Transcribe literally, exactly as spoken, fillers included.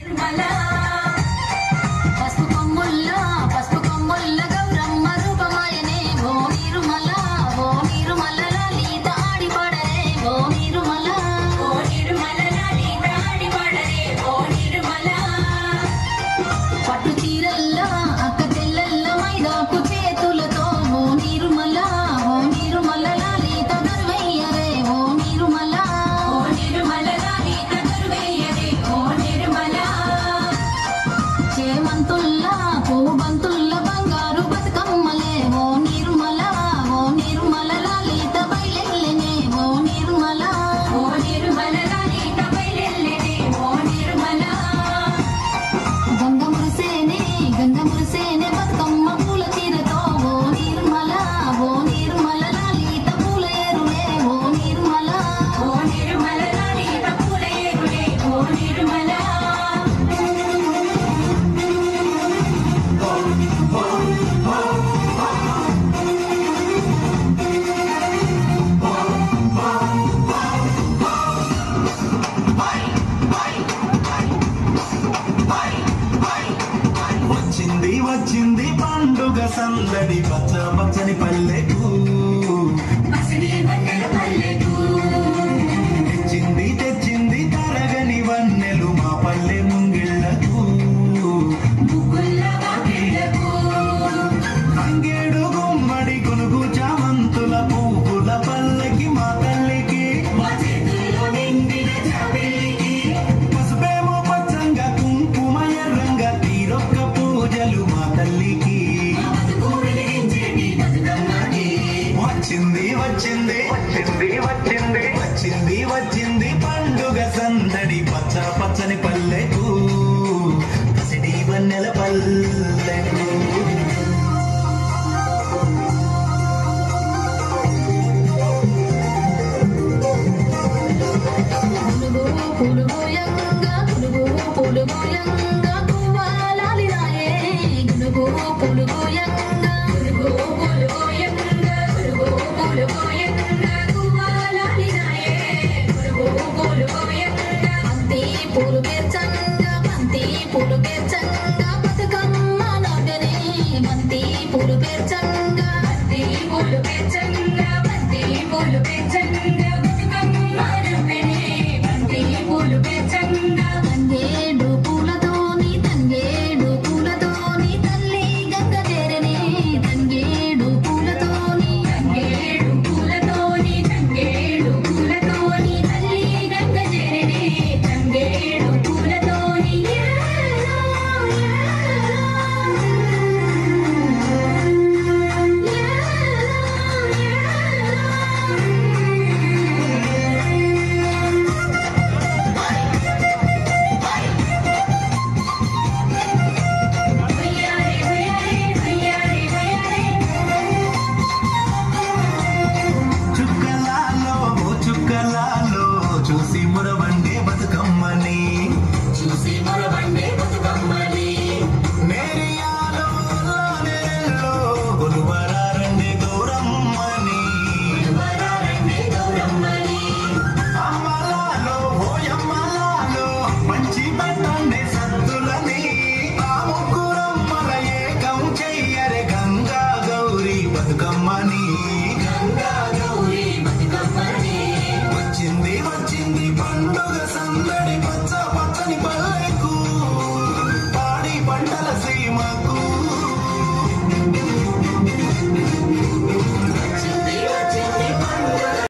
వచ్చింది పండుగ సందడి పచ్చ పచ్చని పల్లెకు తెచ్చింది తెచ్చింది తరగని వన్నెలు మా పల్లె ముంగిళ్ళకు అంగేడు గుమ్మడి కొనుగు చామంతుల పువ్వుల పల్లెకి మా తల్లికి పసుపేమో పచ్చంగా కుంకుమ ఎర్రంగా తీరొక్క పూజలు మా తల్లికి వచ్చింది వచ్చింది వచ్చింది వచ్చింది వచ్చింది వచ్చింది పండుగ సందడి పచ్చ పచ్చని పల్లెకు పసిడి వన్నెల పల్లెకు పులుగుయంగా పులుగు పులుగుయంగా పువ్వాలాలి రాయే గునుగు పులుగుయంగా